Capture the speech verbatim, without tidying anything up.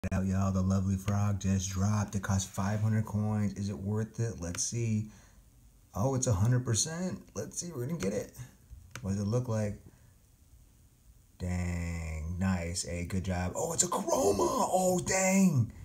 Out, y'all. The lovely frog just dropped. It cost five hundred coins. Is it worth it? Let's see. Oh, it's one hundred percent. Let's see. We're going to get it. What does it look like? Dang. Nice. Hey, good job. Oh, it's a chroma. Oh, dang.